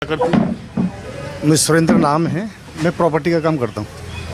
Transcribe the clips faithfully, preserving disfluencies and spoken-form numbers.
मैं सुरेंद्र नाम है, मैं प्रॉपर्टी का काम करता हूँ।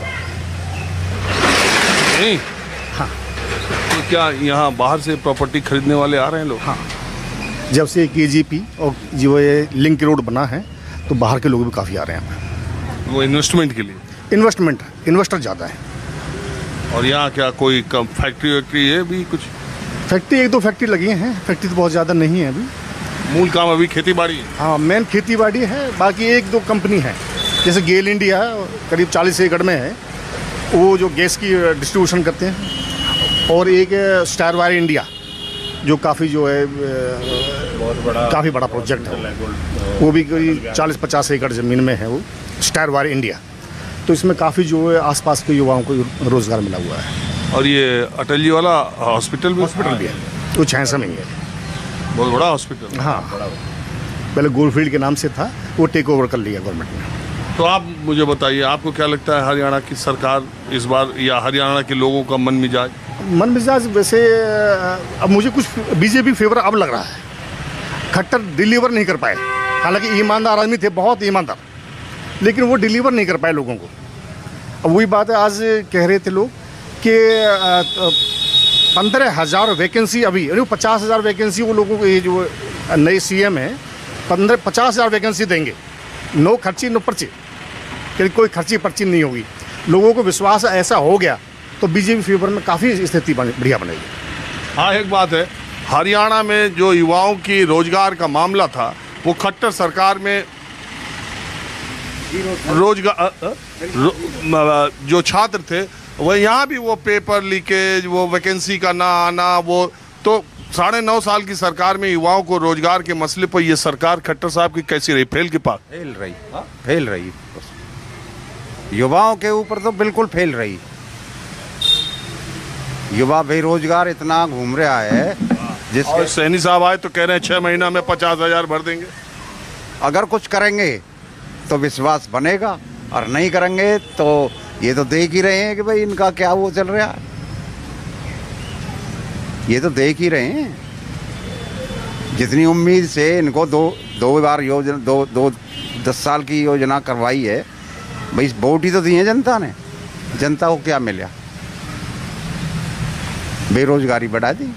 नहीं हाँ। तो क्या यहाँ बाहर से प्रॉपर्टी खरीदने वाले आ रहे हैं लोग? हाँ, जब से के जी पी और जो ये लिंक रोड बना है तो बाहर के लोग भी काफ़ी आ रहे हैं। वो इन्वेस्टमेंट के लिए? इन्वेस्टमेंट, इन्वेस्टर ज़्यादा है। और यहाँ क्या कोई कम फैक्ट्री वैक्ट्री है भी कुछ? फैक्ट्री एक दो फैक्ट्री लगी हैं, फैक्ट्री तो बहुत ज़्यादा नहीं है अभी। मूल काम अभी खेती बाड़ी है? हाँ, मेन खेती बाड़ी है, बाकी एक दो कंपनी है जैसे गेल इंडिया करीब चालीस एकड़ में है, वो जो गैस की डिस्ट्रीब्यूशन करते हैं, और एक स्टार वायर इंडिया जो काफ़ी जो है बहुत बड़ा काफ़ी बड़ा प्रोजेक्ट है, वो भी करीब चालीस पचास एकड़ ज़मीन में है वो स्टार वायर इंडिया। तो इसमें काफ़ी जो है आसपास के युवाओं को रोज़गार मिला हुआ है। और ये अटल जी वाला हॉस्पिटल भी हॉस्पिटल भी है, वो छांसा में ही है, बहुत बड़ा हॉस्पिटल। हाँ, पहले गोलफील्ड के नाम से था, वो टेक ओवर कर लिया गवर्नमेंट ने। तो आप मुझे बताइए, आपको क्या लगता है हरियाणा की सरकार इस बार या हरियाणा के लोगों का मन मिजाज? मन मिजाज वैसे अब मुझे कुछ बीजेपी फेवर अब लग रहा है। खट्टर डिलीवर नहीं कर पाए, हालांकि ईमानदार आदमी थे, बहुत ईमानदार, लेकिन वो डिलीवर नहीं कर पाए लोगों को। अब वही बात है, आज कह रहे थे लोग कि पंद्रह हज़ार वैकेंसी अभी, यानी पचास हज़ार वैकेंसी वो लोगों को, ये जो नए सी एम है पंद्रह पचास हज़ार वैकेंसी देंगे, नो खर्ची नो पर्ची, कि कोई खर्ची पर्ची नहीं होगी। लोगों को विश्वास ऐसा हो गया तो बीजेपी फेवर में काफ़ी स्थिति बढ़िया बनेगी। हाँ, एक बात है, हरियाणा में जो युवाओं की रोजगार का मामला था वो खट्टर सरकार में रोजगार रो, जो छात्र थे वो यहाँ भी वो पेपर लीकेज, वो वैकेंसी का ना आना, वो तो साढ़े नौ साल की सरकार में युवाओं को रोजगार के मसले पर ये सरकार खट्टर साहब की कैसी रही? फेल के पास फेल रही, फेल रही युवाओं के ऊपर तो बिल्कुल फेल रही। युवा बेरोजगार इतना घूम रहा है, जिसके सैनी साहब आए तो कह रहे हैं छह महीना में पचास हजार भर देंगे। अगर कुछ करेंगे तो विश्वास बनेगा, और नहीं करेंगे तो ये तो देख ही रहे हैं कि भाई इनका क्या वो चल रहा है, ये तो देख ही रहे हैं। जितनी उम्मीद से इनको दो दो बार योजना दो दो दस साल की योजना करवाई है, भाई वोट ही तो दी है जनता ने, जनता को क्या मिला? बेरोजगारी बढ़ा दी।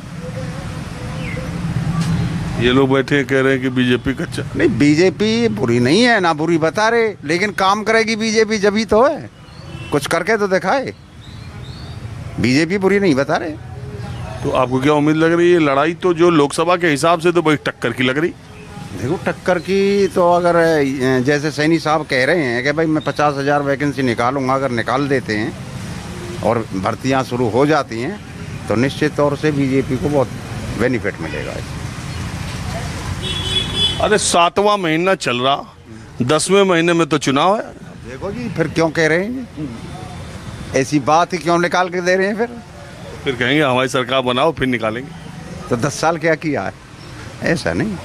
ये लोग बैठे कह रहे हैं कि बीजेपी कच्चा। नहीं, बीजेपी बुरी नहीं है, ना बुरी बता रहे, लेकिन काम करेगी बीजेपी जब ही तो है, कुछ करके तो दिखाए। बीजेपी बुरी नहीं बता रहे। तो आपको क्या उम्मीद लग रही है? लड़ाई तो जो लोकसभा के हिसाब से तो बड़ी टक्कर की लग रही। देखो, टक्कर की तो अगर जैसे सैनी साहब कह रहे हैं कि भाई मैं पचास हज़ार वैकेंसी निकालूंगा, अगर निकाल देते हैं और भर्तियां शुरू हो जाती हैं तो निश्चित तौर से बीजेपी को बहुत बेनिफिट मिलेगा। अरे सातवां महीना चल रहा, दसवें महीने में तो चुनाव है। देखो जी, फिर क्यों कह रहे हैं ऐसी बात ही, क्यों निकाल के दे रहे हैं? फिर फिर कहेंगे हमारी सरकार बनाओ फिर निकालेंगे। तो दस साल क्या किया है? ऐसा नहीं,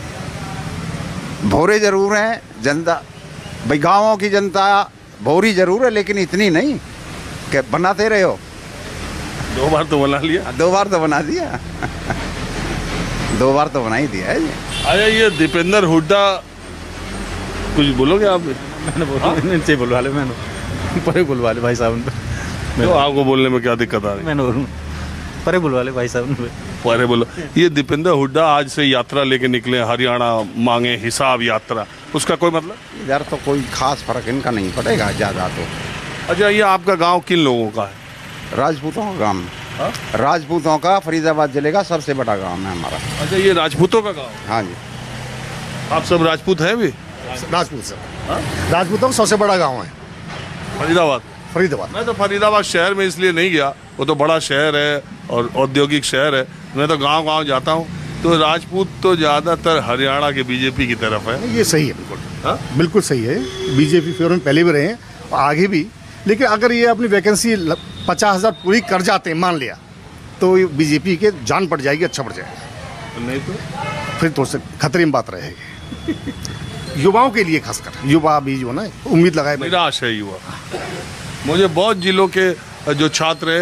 भोरे जरूर हैं जनता, भाई गाँवों की जनता भोरी जरूर है, लेकिन इतनी नहीं कि बनाते रहे हो। दो बार तो बना लिया। दो बार तो बना दिया दो बार तो बना ही दिया है। अरे ये दीपेंद्र हुड्डा, कुछ बोलोगे आप? मैंने बोला, इनसे बुलवा ले, मैंने परे बुलवा ले भाई साहब। तो आपको बोलने में क्या दिक्कत आ रही? मैंने बोलूँ परे बुलवा ले भाई साहब। परे बोलो। ये दीपेंद्र हुड्डा आज से यात्रा लेके निकले, हरियाणा मांगे हिसाब यात्रा, उसका कोई मतलब? इधर तो कोई खास फर्क इनका नहीं पड़ेगा ज़्यादा तो। अच्छा, ये आपका गांव किन लोगों का है? राजपूतों का गांव। राजपूतों का फरीदाबाद जिले का सबसे बड़ा गांव है हमारा। अच्छा, ये राजपूतों का गांव? हाँ जी। आप सब राजपूत हैं भी? राजपूत सर, राजपूतों का सबसे बड़ा गाँव है फरीदाबाद। फरीदाबाद। मैं तो फरीदाबाद शहर में इसलिए नहीं गया, वो तो बड़ा शहर है और औद्योगिक शहर है, मैं तो गांव गांव जाता हूँ। तो राजपूत तो ज़्यादातर हरियाणा के बीजेपी की तरफ है। ये सही है, बिल्कुल। हाँ, बिल्कुल सही है। बीजेपी फेवर में पहले भी रहे हैं और आगे भी, लेकिन अगर ये अपनी वैकेंसी पचास हज़ार पूरी कर जाते हैं, मान लिया, तो बीजेपी के जान पड़ जाएगी, अच्छा पड़ जाएगा। नहीं तो फिर तो खतरे में बात रहेगी युवाओं के लिए, खासकर युवा भी जो ना उम्मीद लगाए। निराश है युवा। मुझे बहुत जिलों के जो छात्र हैं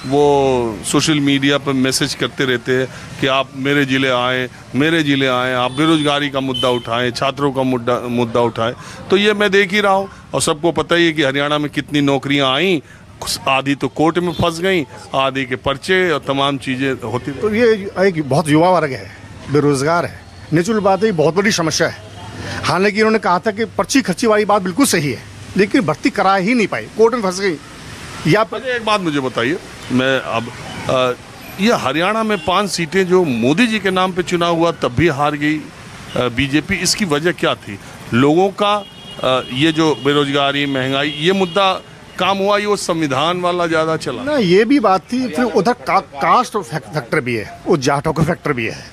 वो सोशल मीडिया पर मैसेज करते रहते हैं कि आप मेरे ज़िले आएँ, मेरे ज़िले आएँ, आप बेरोज़गारी का मुद्दा उठाएं, छात्रों का मुद्दा मुद्दा उठाएं। तो ये मैं देख ही रहा हूँ और सबको पता ही है कि हरियाणा में कितनी नौकरियाँ आईं, आधी तो कोर्ट में फंस गई, आधी के पर्चे और तमाम चीज़ें होती। तो ये एक बहुत युवा वर्ग है, बेरोज़गार है, नेचुरल बात है, ये बहुत बड़ी समस्या है। हालांकि इन्होंने कहा था कि पर्ची खर्ची वाली बात बिल्कुल सही है, लेकिन भर्ती करा ही नहीं पाई, कोर्ट में फंस गई। या अच्छा, एक बात मुझे बताइए, मैं अब आ, ये हरियाणा में पांच सीटें जो मोदी जी के नाम पे चुनाव हुआ तब भी हार गई बीजेपी, इसकी वजह क्या थी? लोगों का आ, ये जो बेरोजगारी, महंगाई, ये मुद्दा काम हुआ, ये वो संविधान वाला ज़्यादा चला ना, ये भी बात थी। फिर उधर का, कास्ट फैक्टर भी है, वो जाटों का फैक्टर भी है।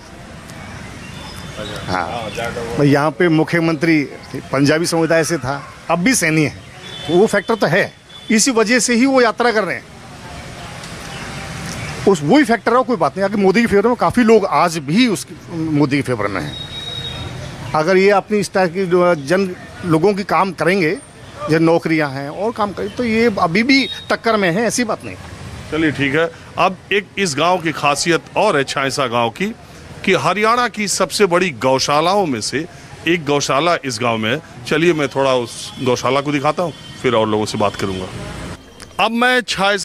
हाँ, यहाँ पे मुख्यमंत्री पंजाबी समुदाय से था, अब भी सैनी है, तो वो फैक्टर तो है। इसी वजह से ही वो यात्रा कर रहे हैं, उस वही फैक्टर है, कोई बात नहीं। अगर मोदी के फेवर में काफ़ी लोग आज भी उसके मोदी के फेवर में हैं। अगर ये अपनी इस तरह की जन लोगों की काम करेंगे, जो नौकरियां हैं और काम करें, तो ये अभी भी टक्कर में है, ऐसी बात नहीं। चलिए ठीक है। अब एक इस गांव की खासियत और है छायसा गांव की, कि हरियाणा की सबसे बड़ी गौशालाओं में से एक गौशाला इस गांव में है। चलिए मैं थोड़ा उस गौशाला को दिखाता हूँ, फिर और लोगों से बात करूँगा। अब मैं छायसा